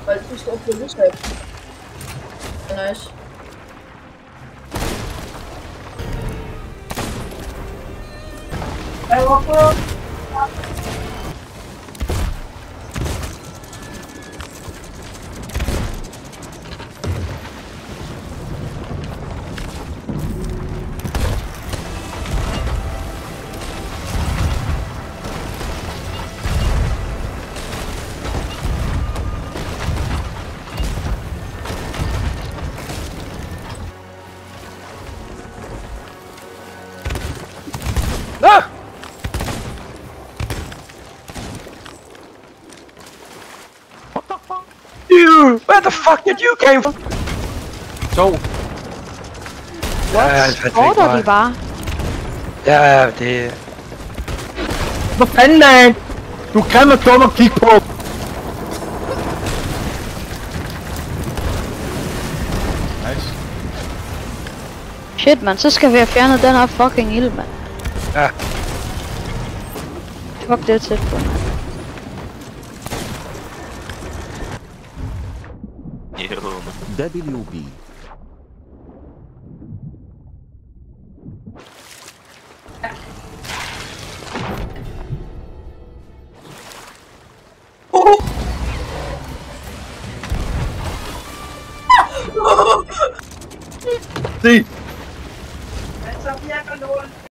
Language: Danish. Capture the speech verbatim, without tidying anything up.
Weil du bist auch für Lust halt. Nice. Hey, Waffe! Ah! What the fuck? You! Where the fuck did you came from? So. What? Order de bare? Ja, det... Hvad fanden er det? Du kan med dum at kigge på! Nice. Shit, man, så skal vi have fjernet den her fucking ild, mand. Ja. Fuck, det er tæt på, mand. W B. Se!